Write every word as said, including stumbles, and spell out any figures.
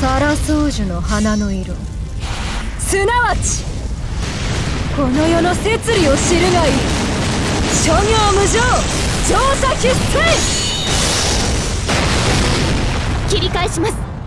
サラ宗樹の花の色、すなわちこの世の摂理を知るがいい。諸行無常、調査必須。 切り返します。